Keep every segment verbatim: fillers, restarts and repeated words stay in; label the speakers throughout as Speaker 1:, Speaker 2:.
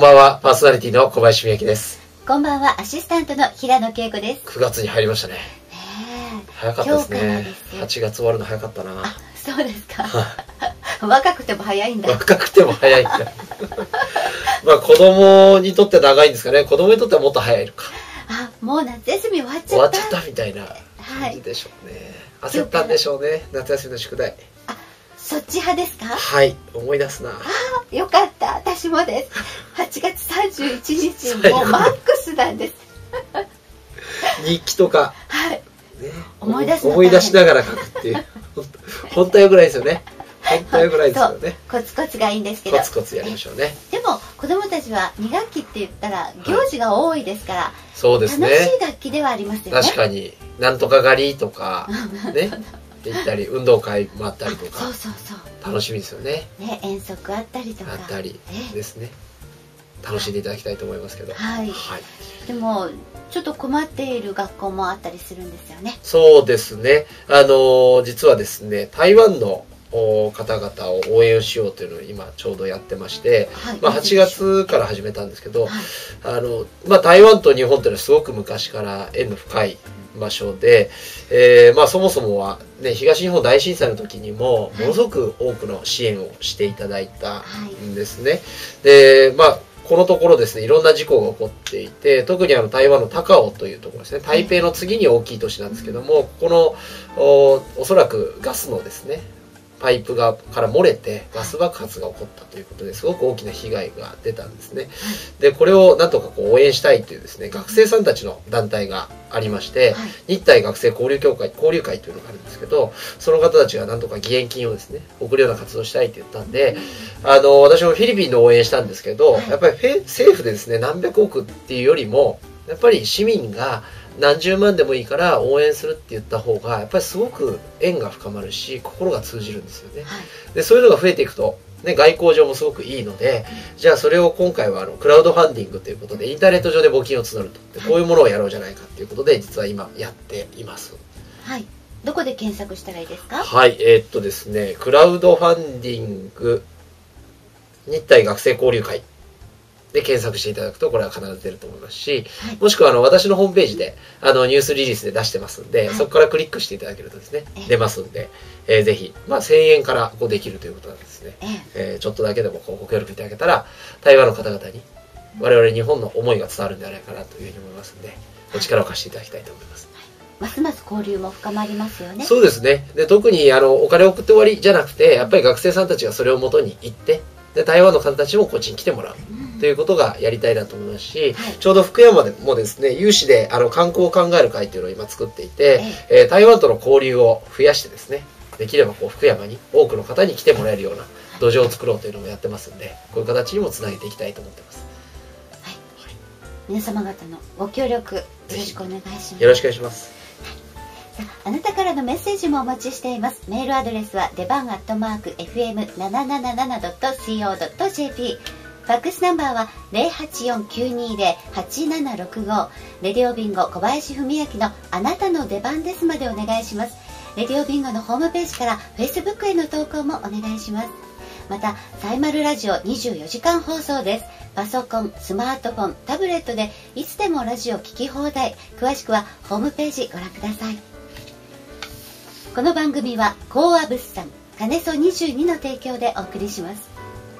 Speaker 1: ばんは、パーソナリティの小林美幸です。
Speaker 2: こんばんは、アシスタントの平野恵子です。
Speaker 1: くがつに入りましたね。早かったですね。はちがつ終わるの早かったな。
Speaker 2: あ、そうですか。若くても早いんだ。
Speaker 1: 若くても早いんだ。まあ子供にとって長いんですかね。子供にとってはもっと早いのか。
Speaker 2: あ、もう夏休み終わっちゃった。
Speaker 1: 終わっちゃったみたいな感じでしょうね。はい、焦ったんでしょうね。夏休みの宿題。
Speaker 2: あ、そっち派ですか？
Speaker 1: はい、思い出すな。
Speaker 2: あ、よかった。私もです。はちがつさんじゅういちにちもうマックスなんです。
Speaker 1: 日記とか。
Speaker 2: はい。
Speaker 1: ね、
Speaker 2: 思い出す
Speaker 1: 思い出しながら書くっていう本当はよくないですよね。本当はよくないですよね。
Speaker 2: コツコツがいいんですけど、
Speaker 1: コツコツやりましょうね。
Speaker 2: でも子供たちはにがっきって言ったら行事が多いですから、はい、
Speaker 1: そうですね、
Speaker 2: 楽しい楽器ではありますよね。
Speaker 1: 確かになんとか狩りとかね行ったり運動会もあったりとか、
Speaker 2: そうそうそう、
Speaker 1: 楽しみですよね。
Speaker 2: ね、遠足あったりとか
Speaker 1: あったりですね、楽しんでいただきたいと思いますけど、
Speaker 2: はい、はい、でもちょっと困っている学校もあったりするんですよね。
Speaker 1: そうですね、あの実はですね、台湾の方々を応援しようというのを今ちょうどやってまして、はい、まあはちがつから始めたんですけど、はい、あのまあ、台湾と日本というのはすごく昔から縁の深い場所で、えーまあ、そもそもは、ね、東日本大震災の時にもものすごく多くの支援をしていただいたんですね。はい、で、まあこのところですね、いろんな事故が起こっていて、特にあの台湾の高雄というところですね、台北の次に大きい都市なんですけども、ここの お, おそらくガスのですねパイプがから漏れてガス爆発が起こったということですごく大きな被害が出たんですね。でこれをなんとかこう応援したいというですね学生さんたちの団体がありまして、はい、日台学生交流協会交流会というのがあるんですけど、その方たちがなんとか義援金をですね送るような活動をしたいって言ったんで、あの私もフィリピンの応援したんですけど、やっぱり政府でですね何百億っていうよりもやっぱり市民が何十万でもいいから応援するって言った方がやっぱりすごく縁が深まるし心が通じるんですよね。はい、でそういうのが増えていくと、ね、外交上もすごくいいので、じゃあそれを今回はあのクラウドファンディングということでインターネット上で募金を募ると、でこういうものをやろうじゃないかということで実は今やっています。
Speaker 2: はい、どこで検索したらいいですか？
Speaker 1: はい、えー、っとですねクラウドファンディング日台学生交流会で検索していただくとこれは必ず出ると思いますし、はい、もしくはあの私のホームページであのニュースリリースで出してますんで、はい、そこからクリックしていただけるとですね出ますんで、えー、ぜひ、まあ、せんえんからこうできるということなんですね。えー、ちょっとだけでもこうご協力いただけたら台湾の方々に我々日本の思いが伝わるんじゃないかなというふうに思いますんで、お力を貸していただきたいと思います。
Speaker 2: はい、ますます交流も深まりますよね。
Speaker 1: そうですね。で特にあのお金を送って終わりじゃなくて、やっぱり学生さんたちがそれをもとに行ってで台湾の方たちもこっちに来てもらう、うん、ということがやりたいなと思いますし、はい、ちょうど福山でもですね有志であの観光を考える会というのを今作っていて、ええー、台湾との交流を増やしてですねできればこう福山に多くの方に来てもらえるような土壌を作ろうというのもやってますんで、こういう形にもつなげていきたいと思ってます。
Speaker 2: はいはい、皆様方のご協力よろしくお願いします。
Speaker 1: よろしくお願いします。
Speaker 2: あなたからのメッセージもお待ちしています。メールアドレスは出番アットマーク エフエムなななななドットシーオードットジェーピー、 ファックスナンバーは ゼロはちよんきゅうにゼロ はちななろくご、レディオビンゴ小林文明のあなたの出番ですまでお願いします。レディオビンゴのホームページから Facebook への投稿もお願いします。またサイマルラジオにじゅうよじかん放送です。パソコン、スマートフォン、タブレットでいつでもラジオ聞き放題。詳しくはホームページご覧ください。この番組はコア物産金曽にじゅうにの提供でお送りします。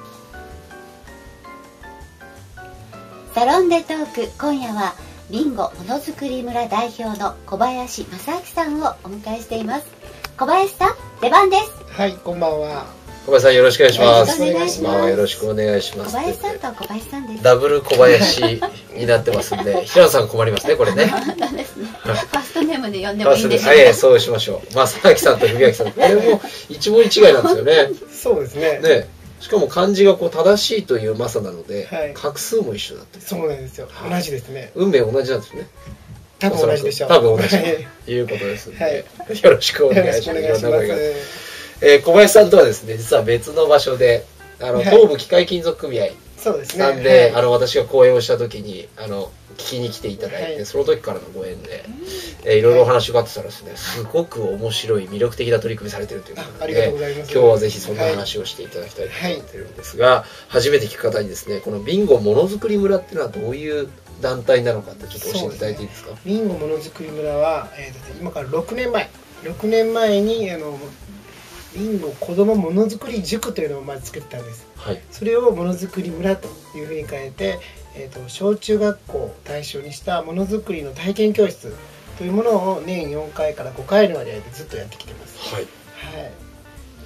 Speaker 2: サロンでトーク、今夜はビンゴものづくり村代表の小林正明さんをお迎えしています。小林さん、出番です。
Speaker 3: はい、こんばんは。
Speaker 1: 小林さんよろしくお願いします。
Speaker 2: よろしくお願いします。
Speaker 1: よろしくお願いします。
Speaker 2: 小林さんと小林さんです。
Speaker 1: ダブル小林になってますんで、平野さん困りますねこれね。
Speaker 2: なんですね。ファーストネームで呼んでもいいんでしょうか。
Speaker 1: はい、そうしましょう。正明さんと文明さん、これも一文一違いなんですよね。
Speaker 3: そうですね。
Speaker 1: ね、しかも漢字がこう正しいというマサなので、はい、画数も一緒だった。
Speaker 3: そうなんですよ。同じですね。
Speaker 1: 運命同じなんですね。
Speaker 3: 多分同じでしょう。
Speaker 1: 多分同じということですので、よろしくお願いします。えー、小林さんとはですね実は別の場所であの、はい、東部機械金属組合
Speaker 3: そうですね。
Speaker 1: なんで、
Speaker 3: はい、
Speaker 1: あの私が講演をした時にあの聞きに来ていただいて、はい、その時からのご縁で、えー、いろいろお話があってたらですね、すごく面白い魅力的な取り組みされてるということで、今日はぜひそんな話をしていただきたいと思ってるんですが、はい、初めて聞く方にですね、このビンゴものづくり村っていうのはどういう団体なのかってちょっと教えていただいていいですか。
Speaker 3: ビンゴものづくり村は、えー、今からろくねんまえろくねんまえにあのビンゴ子どもものづくり塾というのをまず作ったんです、はい、それをものづくり村というふうに変えて、えー、と小中学校を対象にしたものづくりの体験教室というものを年よんかいからごかいの割合でずっとやってきてます、はいはい、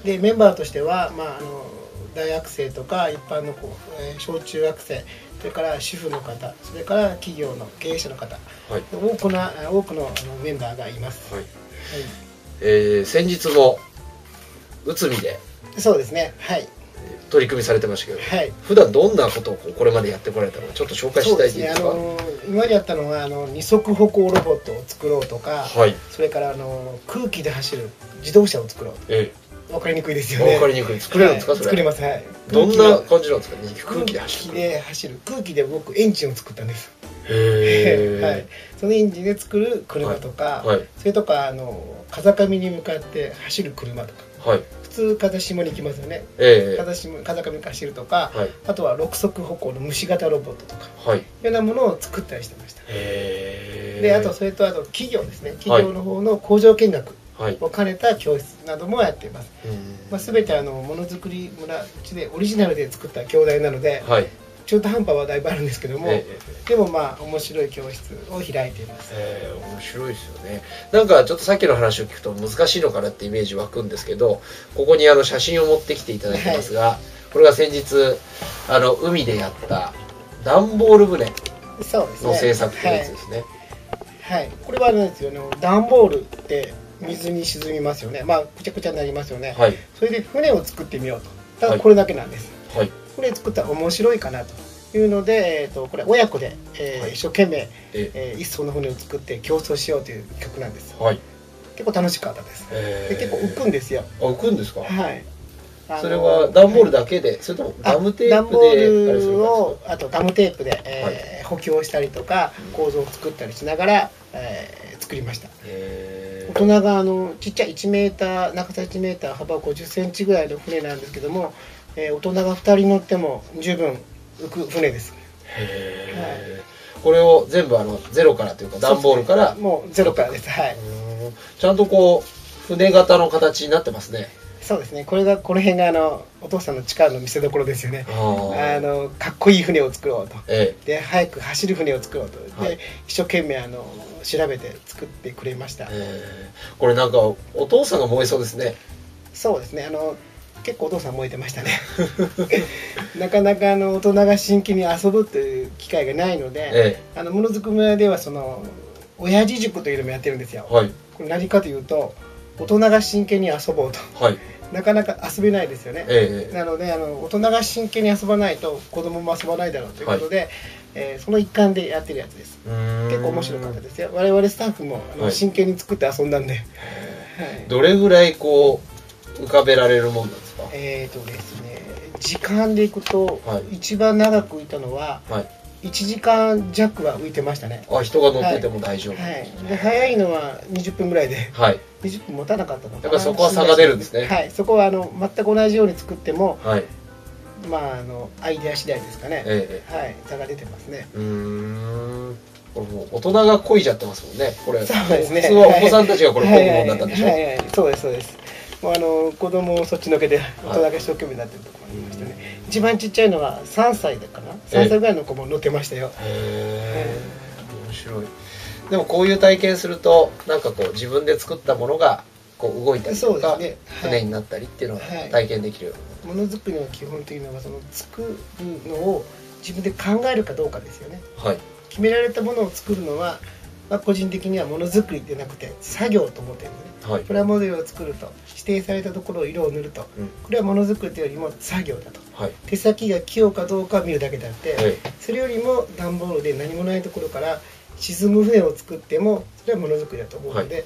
Speaker 3: でメンバーとしては、まあ、あの大学生とか一般の子、えー、小中学生、それから主婦の方、それから企業の経営者の方、はい、多くな多くのあのメンバーがいます、はいはい、
Speaker 1: えー、先日も内海で
Speaker 3: そうですね、はい、
Speaker 1: 取り組みされてましたけど、はい、普段どんなことをこれまでやってこられたのかちょっと紹介したいですか。
Speaker 3: そうですね、あの今までやったのはあの二足歩行ロボットを作ろうとか、はい、それからあの空気で走る自動車を作ろうと、ええ、分かりにくいですよね。
Speaker 1: 分かりにくい。作れるんですか、はい、それ。作
Speaker 3: れます。はい。
Speaker 1: どんな感じなんですか。空気で走る。
Speaker 3: 空気で走る。空気で僕エンジンを作ったんです。
Speaker 1: へえ。
Speaker 3: はい。そのエンジンで作る車とか、はいはい、それとかあの風上に向かって走る車とか。はい。普通風下に行きますよね。ええ。風下風上に走るとか、はい、あとは六足歩行の虫型ロボットとか、はい。いうようなものを作ったりしてました。へえ。で、あとそれとあと企業ですね。企業の方の工場見学。はい、を兼ねた教室などもやっています。まあ、全てあのものづくり村うちでオリジナルで作った教材なので、はい、中途半端はだいぶあるんですけども、えー、でもまあ面白い教室を開いています。
Speaker 1: えー、面白いですよね。なんかちょっとさっきの話を聞くと難しいのかなってイメージ湧くんですけど、ここにあの写真を持ってきていただいてますが、はい、これが先日あの海でやった段ボール船の制作というやつですね。
Speaker 3: はい、はい、これはあれですよね。段ボールって水に沈みますよね。まあくちゃくちゃになりますよね。はい、それで船を作ってみようと。ただこれだけなんです。はい、船作ったら面白いかなというので、えー、とこれ親子で、えーはい、一生懸命、えー、一艘の船を作って競争しようという曲なんです。はい、結構楽しかったです。で結構浮くんですよ。
Speaker 1: あ、浮くんですか。
Speaker 3: はい。
Speaker 1: それは段ボールだけで、はい、それともガムテープで
Speaker 3: 段ボールをあとガムテープで、えーはい、補強したりとか構造を作ったりしながら、えー、作りました。大人があのちっちゃいいちメーター長さいちメーター幅ごじゅっセンチぐらいの船なんですけども、えー、大人がふたり乗っても十分浮く船です。
Speaker 1: へー、はい、これを全部あのゼロからというか段ボールから、
Speaker 3: ね、もうゼロからです。はい。
Speaker 1: ちゃんとこう船型の形になってますね。
Speaker 3: そうですね。これがこの辺があのお父さんの力の見せ所ですよね。あのかっこいい船を作ろうと、ええ、で早く走る船を作ろうと、はい、で一生懸命あの調べて作ってくれました。え
Speaker 1: ー、これなんかお父さんが燃えそうですね。
Speaker 3: そうですね。あの結構お父さん燃えてましたね。なかなかあの大人が真剣に遊ぶという機会がないので、ええ、あのものづくり村ではその親父塾というのもやってるんですよ。はい、これ何かというと大人が真剣に遊ぼうと。はい、なかなか遊べないですよね。ええ、なのであの大人が真剣に遊ばないと子供も遊ばないだろうということで、はい、えー、その一環でやってるやつです。結構面白かったですよ。我々スタッフもあの、はい、真剣に作って遊んだんで、はい、
Speaker 1: どれぐらいこう浮かべられるもんなんですか。
Speaker 3: えーとですね、時間でいくと、はい、一番長く浮いたのは、はい、いちじかんじゃくは浮いてましたね。
Speaker 1: あ、人が乗ってても大丈夫。
Speaker 3: はいはい、で早いのはにじゅっぷんぐらいで、はい、にじゅっぷん持たなかったのかな。
Speaker 1: やっぱそこは差が出るんですね。
Speaker 3: はい、そこはあの全く同じように作っても、はい、まああのアイデア次第ですかね。ええ、はい、差が出てますね。うー
Speaker 1: ん、これもう大人が漕いじゃってますもんね。これ
Speaker 3: そうですね。
Speaker 1: 普通はお子さんたちがこれ漕ぐものだったんでしょ。
Speaker 3: はいはいはい、そうですそうです。もうあの子供をそっちのけで大人が一生懸命になってるところもありましたね。はい、一番ちっちゃいのはさんさいだかな。さんさいぐらいの子も乗ってましたよ。へ
Speaker 1: え、面白い。でもこういう体験するとなんかこう自分で作ったものがこう動いたりとか、ね、はい、船になったりっていうのが体験できるような、
Speaker 3: はい、ものづくりの基本的なのはその作るのを自分で考えるかどうかですよね。はい、決められたものを作るのは、まあ、個人的にはものづくりでなくて作業と思ってるんですね。はい、プラモデルを作ると指定されたところを色を塗ると、うん、これはものづくりというよりも作業だと、はい、手先が器用かどうかを見るだけであって、はい、それよりも段ボールで何もないところから沈む船を作ってもそれはものづくりだと思うので、はい、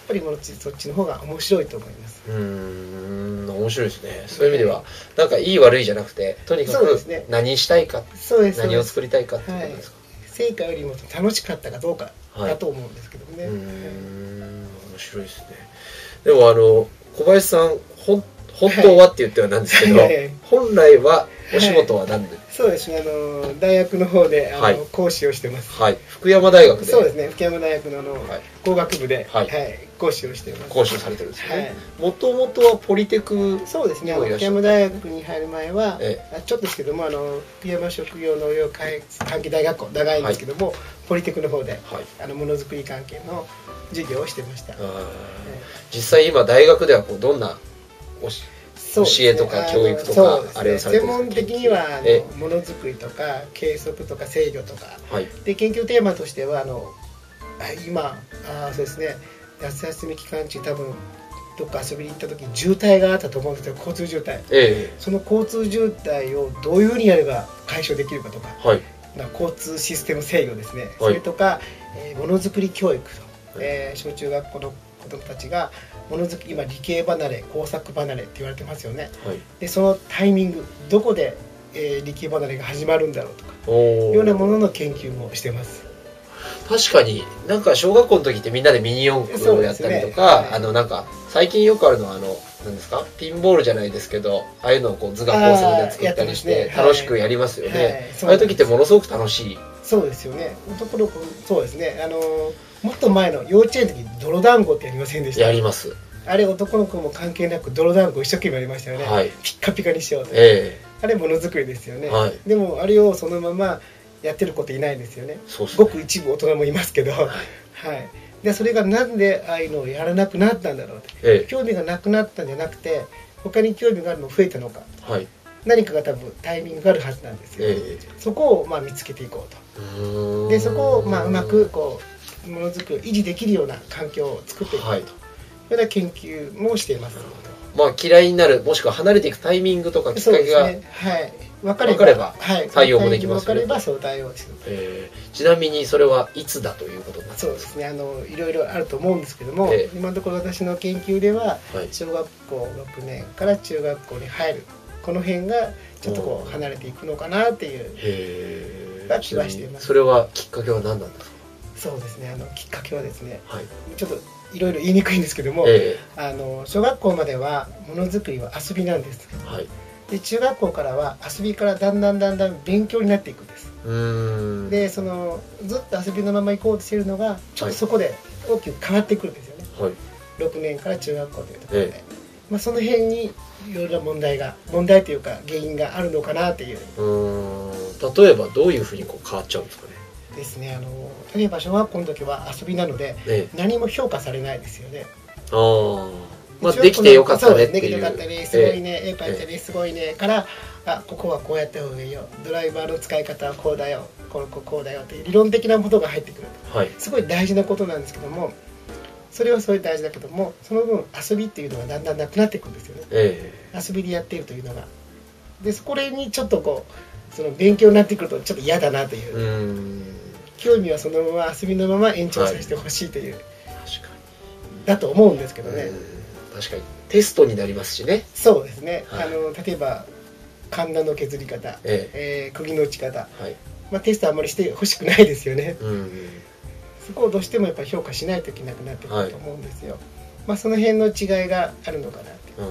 Speaker 3: ぱりものそっちの方が面白いと思います。
Speaker 1: うーん、面白いですね。そういう意味では、なんかいい悪いじゃなくて、とにかく何したいか、
Speaker 3: そうです、
Speaker 1: 何を作りたいかっていうことですか。
Speaker 3: 成果よりも楽しかったかどうかだと思うんですけどね。
Speaker 1: うーん、面白いですね。でもあの小林さん、ほん本当はって言ってはなんですけど、本来はお仕事は何で、
Speaker 3: そうですね、あの大学の方であの講師をしてます。
Speaker 1: はい、福山大学で。
Speaker 3: そうですね、福山大学の工学部で講師をしています。
Speaker 1: 講師をされてるんですね。もともとはポリテク。
Speaker 3: そうですね、福山大学に入る前はちょっとですけども、あの福山職業農業関係大学校長いんですけども、ポリテクの方であのものづくり関係の授業をしてました。
Speaker 1: 実際今大学ではこうどんな教えとか教育とかあれをされてるんですか？
Speaker 3: 専門的にはものづくりとか計測とか制御とか、はい、で研究テーマとしてはあの今あそうですね、夏休み期間中多分どっか遊びに行った時に渋滞があったと思うんですよ、交通渋滞、ええ、その交通渋滞をどういうふうにやれば解消できるかとか、はい、交通システム制御ですね、はい、それとか、えー、ものづくり教育と、えー、小中学校の子どもたちがものづくり、今理系離れ工作離れって言われてますよね、はい、でそのタイミングどこで、えー、理系離れが始まるんだろうとかいうようなものの研究もしてます。
Speaker 1: 確かになんか小学校の時ってみんなでミニ四駆をやったりとか、ね、はい、あのなんか最近よくあるのはあの何ですか、ピンボールじゃないですけど、ああいうのをこう図画工作で作ったりして楽しくやりますよね、はいはい、ああいう時ってものすごく楽しい。
Speaker 3: そうですよね。男の子、そうですね、あのもっと前の幼稚園の時に泥団子ってやりませんでした？
Speaker 1: やります。
Speaker 3: あれ男の子も関係なく泥団子一生懸命やりましたよね、はい、ピッカピカにしようと、えー、あれものづくりですよね、はい、でもあれをそのままやってる子っていないですよね。そうですね、ごく一部大人もいますけど、はい、はい、でそれがなんでああいうのをやらなくなったんだろうって、ええ、興味がなくなったんじゃなくて他に興味があるの増えたのか、はい、何かが多分タイミングがあるはずなんですよ、ええ、そこをまあ見つけていこうと。でそこをまあうまくこうものづくりを維持できるような環境を作っていこうと、はい、いうような研究もしています。
Speaker 1: まあ嫌いになる、もしくは離れていくタイミングとかきっかけが、ね、はい、分かれば、分かれば対応もできますよね。分かればそう対応する、えー、ちなみにそれはいつだということなんですか？
Speaker 3: そうですね、あのいろいろあると思うんですけども、えー、今のところ私の研究では、はい、小学校ろくねんから中学校に入るこの辺がちょっとこう離れていくのかなっていう気はしています。
Speaker 1: それはきっかけは何なんですか？
Speaker 3: そうですね、あのきっかけはですね、はい、ちょっといろいろ言いにくいんですけども、えー、あの小学校まではものづくりは遊びなんです、はい、で中学校からは遊びからだんだんだんだん勉強になっていくんです。うーん、でそのずっと遊びのまま行こうとしているのがちょっとそこで大きく変わってくるんですよね、はい、ろくねんから中学校というところで、えーまあ、その辺にいろいろな問題が問題というか原因があるのかなという。
Speaker 1: うーん、例えばどういうふうにこう変わっちゃうんですかね？
Speaker 3: ですね、あの例えば小学校の時は遊びなので、ええ、何も評価されないですよね。ああ、まあ、できてよかったねっていう。できてよかったね、すごいね、ええ、絵描いてね、すごいねからあここはこうやった方がいいよ、ドライバーの使い方はこうだよ、これこうだよっていう理論的なことが入ってくる、はい、すごい大事なことなんですけども、それはそれ大事だけどもその分遊びっていうのがだんだんなくなっていくんですよね、ええ、遊びでやっているというのが。でそこにちょっとこうその勉強になってくるとちょっと嫌だなという。うーん、興味はそのまま遊びのまま延長させてほしいという、はい、確かにだと思うんですけどね。
Speaker 1: 確かにテストになりますしね。
Speaker 3: そうですね、はい、あの例えばカンナの削り方、えええー、釘の打ち方、はい、まあ、テストあんまりしてほしくないですよね、うんうん、そこをどうしてもやっぱり評価しないといけなくなってくると思うんですよ、はい、まあ、その辺の違いがあるのかなって、うん、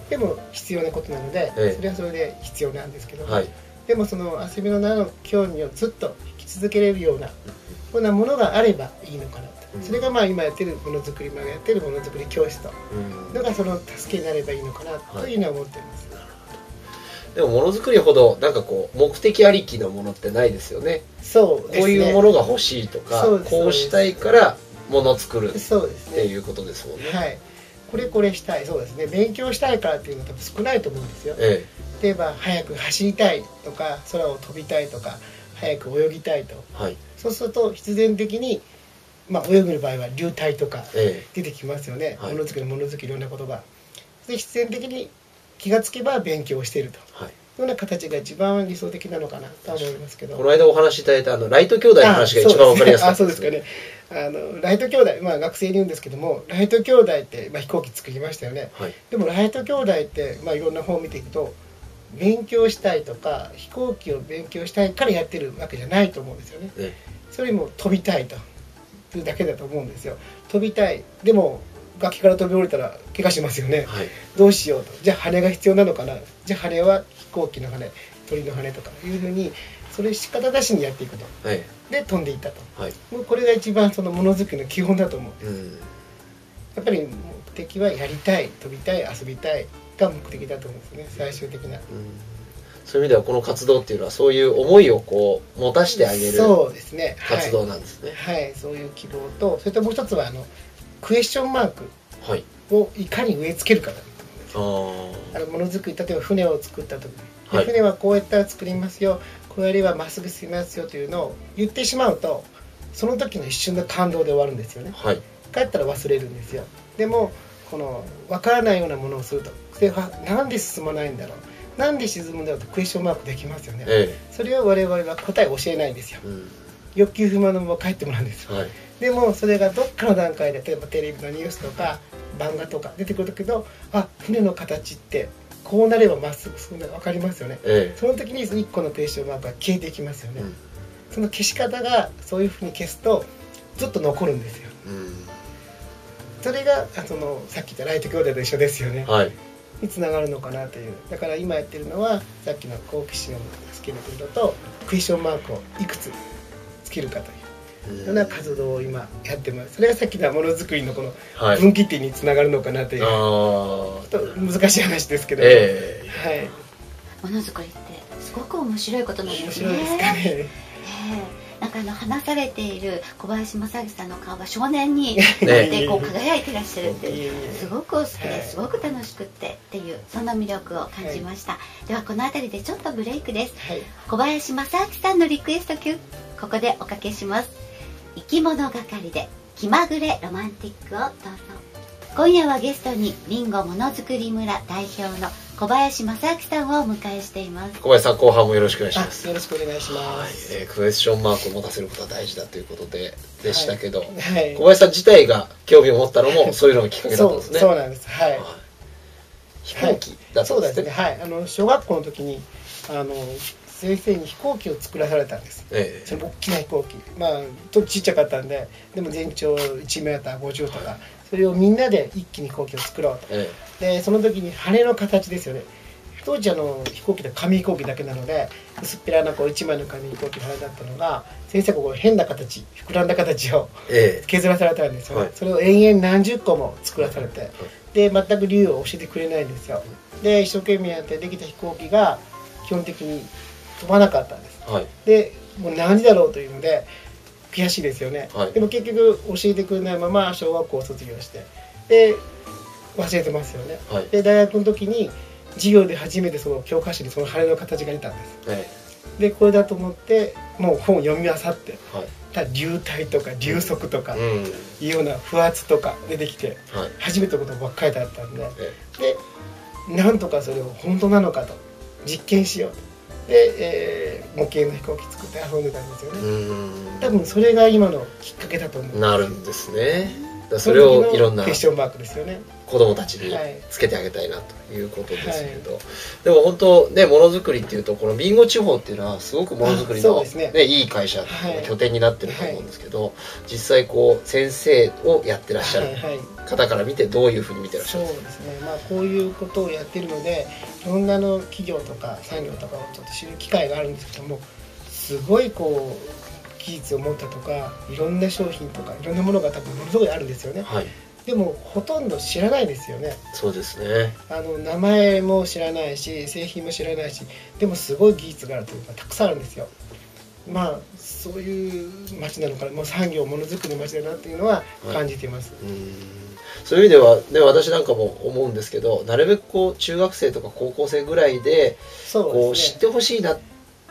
Speaker 3: でも必要なことなので、ええ、それはそれで必要なんですけども、はい、でもその遊びの中の興味をずっと続けれるようなようなものがあればいいのかなと、うん、それがまあ今やってるものづくり今やってるものづくり教室と、うん、のがその助けになればいいのかなというのは思っています、はい、
Speaker 1: でもものづくりほどなんかこう目的ありきのものってないですよね。そうですね、こういうものが欲しいとかこうしたいからもの作るっていうことですもんね。
Speaker 3: はい、これこれしたい、そうですね、勉強したいからっていうのは多分少ないと思うんですよ、ええ、例えば早く走りたいとか空を飛びたいとか早く泳ぎたいと、はい、そうすると必然的に、まあ、泳ぐ場合は流体とか出てきますよね、ええ、ものづくりものづくりいろんなことがで必然的に気がつけば勉強をしていると、はい、 ような形が一番理想的なのかなと思いますけど、
Speaker 1: この間お話しいただいたあのライト兄弟の話が一番わかりやすかった
Speaker 3: ですね。あ、そうですかね。あのライト兄弟、まあ、学生に言うんですけども、ライト兄弟って、まあ、飛行機作りましたよね、はい、でもライト兄弟って、まあ、いろんな本を見ていくと勉強したいとか飛行機を勉強したいからやってるわけじゃないと思うんですよね。ね、それも飛びたいというだけだと思うんですよ。飛びたい、でも崖から飛び降りたら怪我しますよね、はい、どうしようと。じゃあ羽が必要なのかな、じゃあ羽は飛行機の羽、鳥の羽とかいうふうにそれ仕方なしにやっていくと、はい、で飛んでいったと、はい、もうこれが一番そのものづくりの基本だと思う、うん、やっぱり目的はやりたい、飛びたい、遊びたいが目的だと思うんですね、最終的な、うん、
Speaker 1: そういう意味ではこの活動っていうのはそういう思いをこう持たせてあげる活動なんですね。
Speaker 3: はい、はい、そういう希望と、それともう一つはあのクエスチョンマークをいかに植え付けるかだと思うんです。あのものづくり、例えば船を作った時に、はい、船はこうやったら作りますよ、こうやればまっすぐ進みますよというのを言ってしまうと、その時の一瞬の感動で終わるんですよね、はい、帰ったら忘れるんですよ。でもこの分からないようなものをすると、でなんで進まないんだろう、なんで沈むんだろうとクエスチョンマークできますよね、ええ、それを我々は答えを教えないんですよ、うん、欲求不満のまま帰ってもらうんですよ、はい、でもそれがどっかの段階で、例えばテレビのニュースとか漫画とか出てくるけど、あ、船の形ってこうなればまっすぐ進むのが分かりますよね、ええ、その時にいっこのクエスチョンマークが消えていきますよね、うん、その消し方がそういうふうに消すとずっと残るんですよ、うん、それがそのさっき言ったライト兄弟と一緒ですよね、はい、につながるのかなという。だから今やってるのはさっきの好奇心をつけるというのとクエスチョンマークをいくつつけるかというような活動を今やってます。それがさっきのものづくりのこの分岐点につながるのかなという、はい、ちょっと難しい話ですけども、えー、はい、
Speaker 2: ものづくりってすごく面白いことなんですね。
Speaker 3: 面白いですかね、え
Speaker 2: ーなんかあの話されている小林正明さんの顔は少年になってこう輝いてらっしゃるっていうすごくお好きですごく楽しくってっていうそんな魅力を感じました、はい、ではこの辺りでちょっとブレイクです、はい、小林正明さんのリクエスト曲ここでおかけします。生き物係で気まぐれロマンティックをどうぞ。今夜はゲストにリンゴものづくり村代表の小林正明さんをお迎えしています。
Speaker 1: 小林さん、後半もよろしくお願いします。
Speaker 3: よろしくお願いします。
Speaker 1: はい、えー、クエスチョンマークを持たせることは大事だということででしたけど、はいはい、小林さん自体が興味を持ったのもそういうのがきっかけだったんですね。
Speaker 3: そう、そうなんです。はい。はい、
Speaker 1: 飛行機だったんですね。
Speaker 3: そうですね。はい。あの小学校の時にあの先生に飛行機を作らされたんです、ええ、その大きな飛行機、まあちょっとちっちゃかったんで、でも全長いちメーターごじゅうとか、はい、それをみんなで一気に飛行機を作ろうと、ええ、でその時に羽の形ですよね。当時あの飛行機って紙飛行機だけなので薄っぺらなこういちまいの紙飛行機の羽だったのが、先生がこう変な形、膨らんだ形を削らされたんですよ、ね、はい、それを延々何十個も作らされて、はい、で全く理由を教えてくれないんですよ。で一生懸命やってできた飛行機が基本的に飛ばなかったんです、はい、でもう何だろうというので悔しいですよね、はい、でも結局教えてくれないまま小学校を卒業してで忘れてますよね、はい、で大学の時に授業で初めてその教科書にその羽の形が出たんです、はい、でこれだと思ってもう本を読み漁って、はい、ただ流体とか流速とか、うん、いうような不圧とか出てきて、はい、初めてのことばっかりだったんで、はい、でなんとかそれを本当なのかと実験しようとで、えー、模型の飛行機作って遊んでたんですよね。多分それが今のきっかけだと思う。
Speaker 1: なるんですね。だそれをいろんな
Speaker 3: クエスチョンマークですよね。
Speaker 1: 子供たちにつけてあげたいなということですけど、はい、でも本当ね、ものづくりっていうとこの備後地方っていうのはすごくものづくりの、ねね、いい会社の拠点になってると思うんですけど、はい、実際こう先生をやってらっしゃる方から見てどういうふうに見てらっしゃるんですか。
Speaker 3: そうですね、まあ、こういうことをやってるのでいろんなの企業とか産業とかをちょっと知る機会があるんですけども、すごいこう技術を持ったとかいろんな商品とかいろんなものが多分ものすごいあるんですよね、はい、でもほとんど知らないですよね。
Speaker 1: そうですね。
Speaker 3: あの名前も知らないし製品も知らないし、でもすごい技術があるというかたくさんあるんですよ。まあそういう街なのかな、もう産業ものづくりの街だなっていうのは感じています、はい、うん
Speaker 1: そういう意味では、ね、私なんかも思うんですけど、なるべくこう中学生とか高校生ぐらいで、そうですね、こう知ってほしいなっ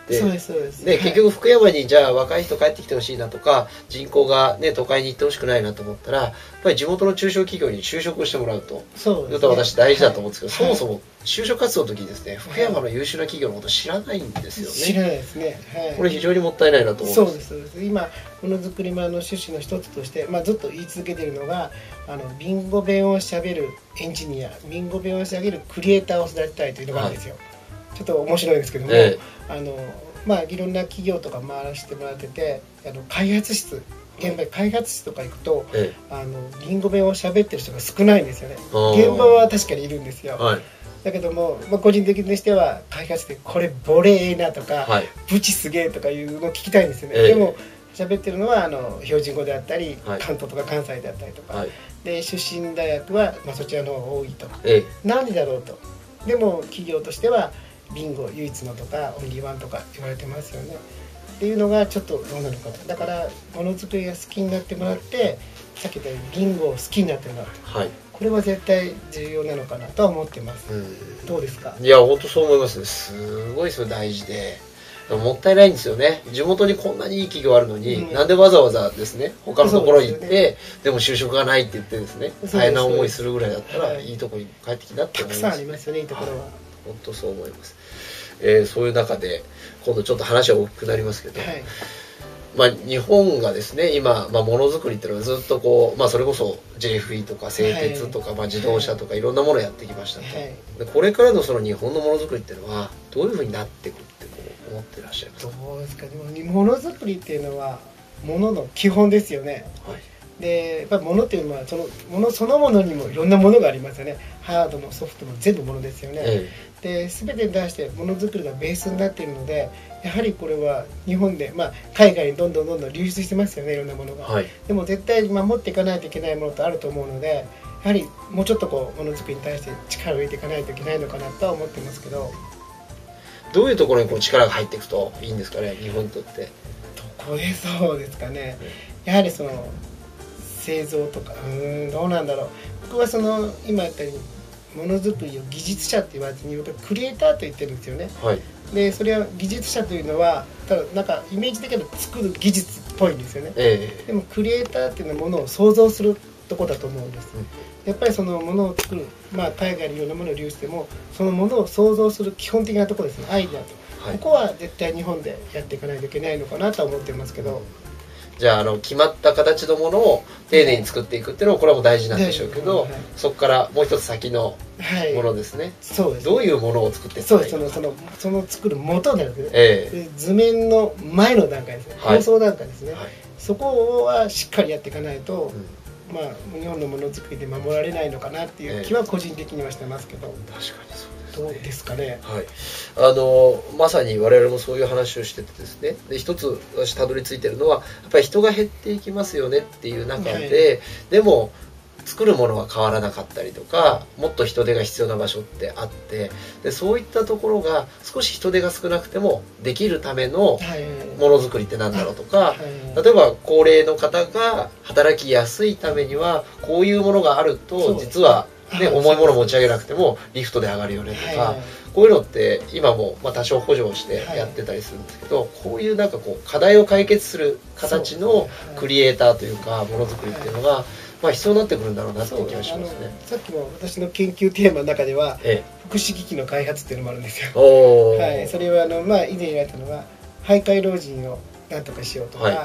Speaker 1: で、ね、結局福山にじゃあ若い人帰ってきてほしいなとか、人口がね都会に行ってほしくないなと思ったら、やっぱり地元の中小企業に就職してもらうというと私大事だと思うんですけど、そもそも就職活動の時にですね、福山の優秀な企業のこと知らないんですよね。
Speaker 3: 知らないですね。
Speaker 1: これ非常にもったいないなと思うんです。
Speaker 3: そうですそうです。今ものづくり村の趣旨の一つとして、まあずっと言い続けているのが、あのビンゴ弁をしゃべるエンジニア、ビンゴ弁をしゃべるクリエイターを育てたいというのがあるんですよ。はい、ちょっと面白いんですけども、ええ、あのまあいろんな企業とか回らせてもらってて、あの開発室、現場開発室とか行くと、ええ、あのビンゴ弁をしゃべってる人が少ないんですよね。現場は確かにいるんですよ。はい、だけども、まあ、個人的にしては開発でこれボレええなとか、はい、ブチすげえとかいうのを聞きたいんですよね。ええ、でも喋ってるのはあの標準語であったり、はい、関東とか関西であったりとか、はい、で出身大学は、まあ、そちらの方が多いと、ええ、なんでだろうと。でも企業としてはビンゴ唯一のとかオンリーワンとか言われてますよねっていうのがちょっとどうなのかな。だからものづくりが好きになってもらって、さっき言ったようにビンゴを好きになってもらうと、はい、これは絶対重要なのかなとは思ってます。どうですか？
Speaker 1: いや本当そう思いますね。すごいそれ大事で、もったいないんですよね。地元にこんなにいい企業あるのに、うん、なんでわざわざですね他のところに行って で,、ね、でも就職がないって言ってですね大変な思いするぐらいだったら、はい、いいところに帰ってきなって思います。
Speaker 3: たくさんありますよね、いいところは。はい、
Speaker 1: 本当そう思います。えー、そういう中で今度ちょっと話は大きくなりますけど、はい、まあ、日本がですね今、まあ、ものづくりっていうのはずっとこう、まあ、それこそ ジェイエフイー とか製鉄とか、はい、まあ、自動車とかいろんなものをやってきましたと、はい、でこれからのその日本のものづくりっていうのはどういうふうになっていくってこう思ってらっしゃいますか？
Speaker 3: どうですか。でもものづくりっていうのはものの基本ですよね。はい、でやっぱりものっていうのはそのものそのものにもいろんなものがありますよね。ハードもソフトも全部ものですよね。ええ、で全てに対してものづくりがベースになっているので、やはりこれは日本で、まあ、海外にどんどんどんどん流出してますよね、いろんなものが。はい、でも絶対守っていかないといけないものとあると思うので、やはりもうちょっとこうものづくりに対して力を入れていかないといけないのかなとは思ってますけど。
Speaker 1: どういうところにこう力が入っていくといいんですかね、日本にとって。
Speaker 3: どこでそうですかね。やはりその製造とか、うーんどうなんだろう。僕はその今言ったようにものづくりを技術者って言わずにクリエイターと言ってるんですよね。はい、でそれは技術者というのはただなんかイメージ的には作る技術っぽいんですよね。えー、でもクリエイターっていうのはものを想像するとこだと思うんです。うん、やっぱりそのものを作る、まあ海外にいろんなものを流出してもそのものを想像する基本的なところですね、アイデアと。はい、ここは絶対日本でやっていかないといけないのかなとは思ってますけど。
Speaker 1: じゃあ、あの決まった形のものを丁寧に作っていくっていうのはこれはもう大事なんでしょうけど、はい、そこからもう一つ先のものですね。はい、そうですね。どういうものを作っていくか。
Speaker 3: そうです。そのそのその作る元なんですね。ええ、図面の前の段階ですね。構想段階ですね。はい、そこはしっかりやっていかないと、うん、まあ日本のものづくりで守られないのかなっていう気は個人的にはしてますけど。
Speaker 1: ええ、確かにそう。
Speaker 3: どうですかね。
Speaker 1: はい、あのまさに我々もそういう話をしててですね、で一つ私たどり着いてるのはやっぱり人が減っていきますよねっていう中で、はい、でも作るものが変わらなかったりとか、もっと人手が必要な場所ってあって、でそういったところが少し人手が少なくてもできるためのものづくりってなんだろうとか、はい、例えば高齢の方が働きやすいためにはこういうものがあると実はで重いもの持ち上げなくてもリフトで上がるよねとか、はい、こういうのって今もまあ多少補助をしてやってたりするんですけど、はい、こういうなんかこう課題を解決する形のクリエイターというかものづくりっていうのがまあ必要になってくるんだろうなっていう気がしますね。
Speaker 3: さっきも私の研究テーマの中では、ええ、福祉機器の開発っていうのもあるんですよ。はい、それはあの、まあ、以前言われたのは徘徊老人をなんとかしようとか、はい、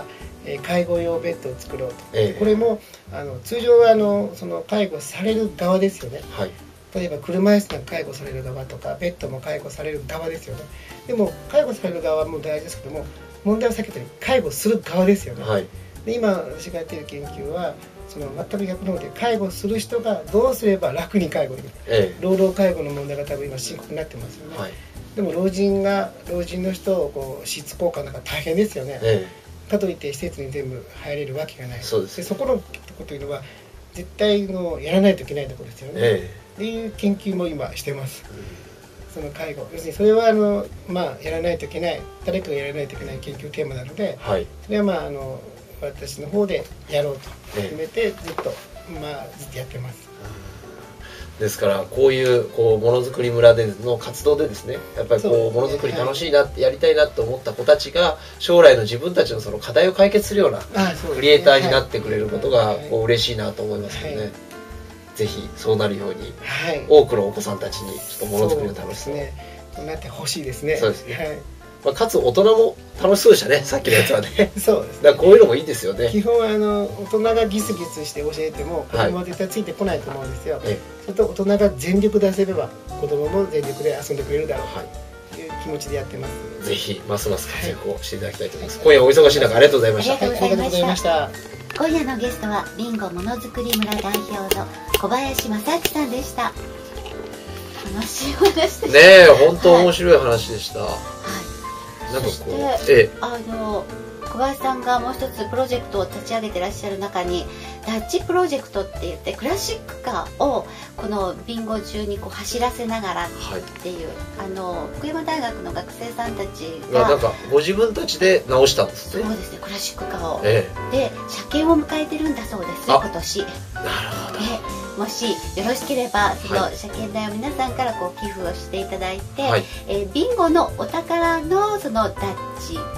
Speaker 3: 介護用ベッドを作ろうと、ええ、これもあの通常はあのその介護される側ですよね。はい、例えば車椅子が介護される側とかベッドも介護される側ですよね。でも介護される側も大事ですけども、問題を避けたり介護する側ですよね。はい、で今私がやっている研究はその全く逆の方で介護する人がどうすれば楽に介護できる、ええ、労働介護の問題が多分今深刻になってますよね。はい、でも老人が老人の人をこう施設交換なんか大変ですよね。ええ、かといって施設に全部入れるわけがない。そうです。でそこのところというのは絶対のやらないといけないところですよね。ええ、っていう研究も今してます。うん、その介護、要するにそれはあの、まあ、やらないといけない、誰かがやらないといけない研究テーマなので、はい、それはまああの私の方でやろうと決めてずっと、まあ、ずっとやってます。
Speaker 1: ですからこういうこうものづくり村での活動でですね、やっぱりこうものづくり楽しいなってやりたいなと思った子たちが将来の自分たちのその課題を解決するようなクリエイターになってくれることがこう嬉しいなと思いますよね。ぜひそうなるように多くのお子さんたちにちょっとものづくりの楽しさ
Speaker 3: をなってほしいですね。
Speaker 1: そうですね。まあ、かつ大人も楽しそうでしたね、さっきのやつはね。
Speaker 3: そうですね。
Speaker 1: だからこういうのもいいですよね。
Speaker 3: 基本あの大人がギスギスして教えても子供は絶対ついてこないと思うんですよ。はい、それと大人が全力出せれば子供も全力で遊んでくれるだろうという気持ちでやってます。
Speaker 1: ぜひますます活躍をしていただきたいと思います。はい、今夜お忙しい中ありがとうございました。
Speaker 2: ありがとうございました。
Speaker 3: 今
Speaker 2: 夜のゲストはビンゴものづくり村代表の小林正明さんでした。楽しい話でしたね。
Speaker 1: ねえ、本当面白い話でした。はい。
Speaker 2: なんかこう、ええ、あの小林さんがもう一つプロジェクトを立ち上げてらっしゃる中にダッチプロジェクトって言ってクラシックカーをこのビンゴ中にこう走らせながらっていう、はい、あの福山大学の学生さんたちが
Speaker 1: なんかご自分たちで直したんですね。
Speaker 2: そうですね、クラシックカーを、ええ、で車検を迎えてるんだそうです今年。
Speaker 1: なるほど。
Speaker 2: でもしよろしければその車検代を皆さんからこう寄付をしていただいて、はい、えー、ビンゴのお宝のそのダッチ、はい、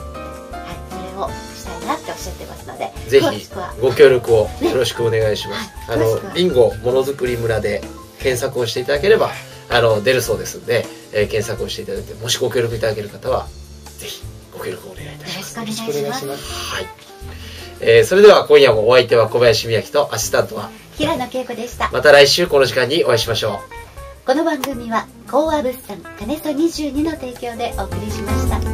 Speaker 2: それをしたいなっておっしゃってますので、
Speaker 1: ぜひご協力をよろしくお願いします。ね、はい、あのビンゴものづくり村で検索をしていただければあの出るそうですので、えー、検索をしていただいて、もしご協力いただける方はぜひご協力をお願いいたします。
Speaker 2: よろしくお願いします。
Speaker 1: はい、えー、それでは今夜もお相手は小林美明とアシスタントは
Speaker 2: 平野恵子でした。
Speaker 1: また来週この時間にお会いしましょう。
Speaker 2: この番組はコーア物産カネソにじゅうにの提供でお送りしました。